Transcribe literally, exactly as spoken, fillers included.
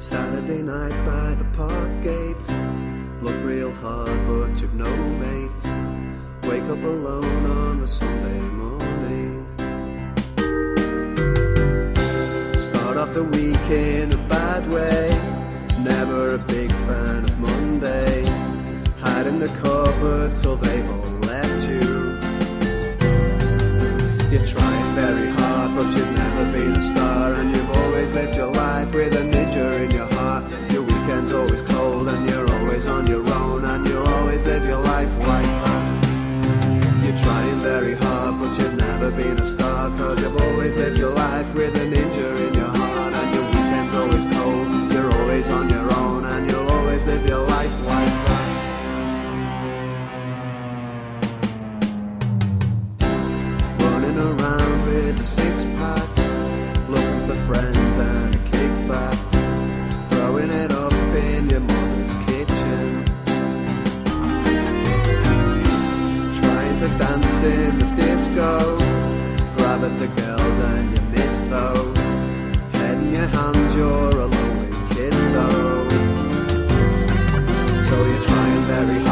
Saturday night by the park gates, look real hard but you've no mates. Wake up alone on the Sunday morning. Start off the week in a bad way, never a big fan of Monday. Hide in the cupboard till they've all left you. You're trying very hard but you've never been a star, and you've always lived your life with a ninja in your heart. Your weekend's always cold and you're always on your own, and you'll always live your life white hot. You're trying very hard but you've never been a star, cause you've always lived your life with a ninja in your heart. And your weekend's always cold, you're always on your own, and you'll always live your life white hot. Around with a six-pack, looking for friends and a kickback, throwing it up in your mother's kitchen, trying to dance in the disco, grab at the girls and you miss though, head in your hands, you're alone with kids, so so you're trying very hard